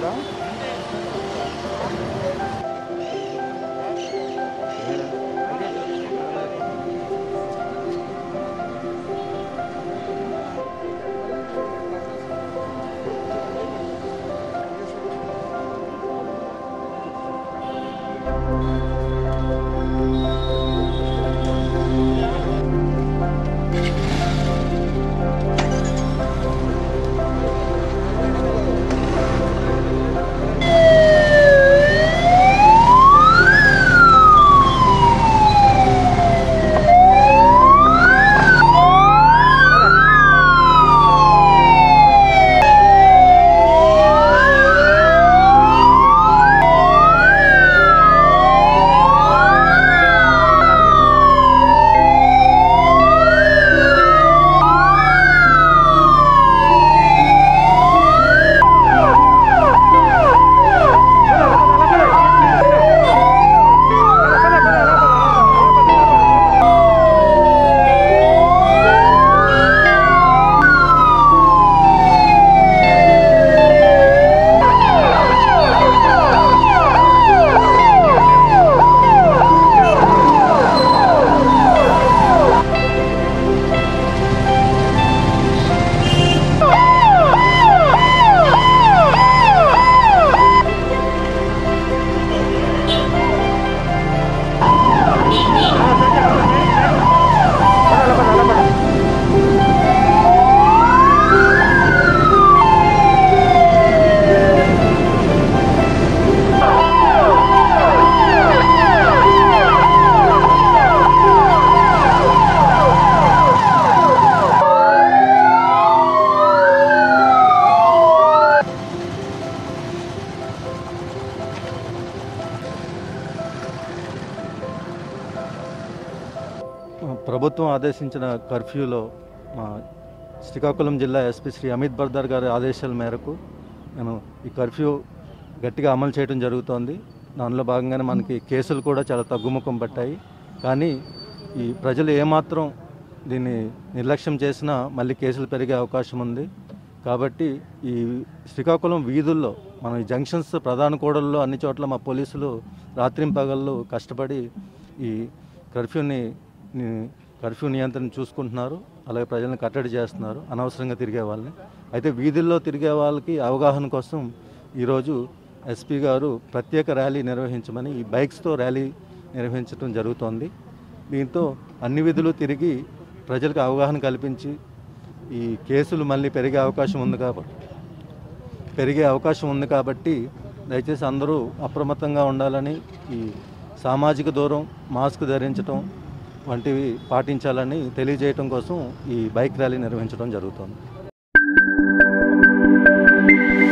ప్రభుత్వం ఆదేశించిన కర్ఫ్యూలో శ్రీకాకుళం జిల్లా ఎస్పీ శ్రీ అమిత్ బర్దార్ గారి ఆదేశాల మేరకు నేను ఈ కర్ఫ్యూ గట్టిగా అమలు చేయడం జరుగుతోంది. దానిలో భాగంగానే మనకి కేసులు కూడా చాలా తగ్గుముఖం పట్టాయి. కానీ ఈ ప్రజలు ఏమాత్రం దీన్ని నిర్లక్ష్యం చేసినా మళ్ళీ కేసులు పెరిగే అవకాశం ఉంది. కాబట్టి ఈ శ్రీకాకుళం వీధుల్లో మన ఈ జంక్షన్స్ ప్రధాన కూడల్లో అన్ని చోట్ల మా పోలీసులు రాత్రింపగళ్ళు కష్టపడి ఈ కర్ఫ్యూ నియంత్రణ చూసుకుంటున్నారు. అలాగే ప్రజలను కట్టడి చేస్తున్నారు అనవసరంగా తిరిగే వాళ్ళని. అయితే వీధుల్లో తిరిగే వాళ్ళకి అవగాహన కోసం ఈరోజు ఎస్పీ గారు ప్రత్యేక ర్యాలీ నిర్వహించమని ఈ బైక్స్తో ర్యాలీ నిర్వహించడం జరుగుతోంది. దీంతో అన్ని వీధులు తిరిగి ప్రజలకు అవగాహన కల్పించి ఈ కేసులు మళ్ళీ పెరిగే అవకాశం ఉంది కాబట్టి దయచేసి అందరూ అప్రమత్తంగా ఉండాలని, ఈ సామాజిక దూరం, మాస్క్ ధరించడం వంటివి పాటించాలని తెలియజేయడం కోసం ఈ బైక్ ర్యాలీ నిర్వహించడం జరుగుతోంది.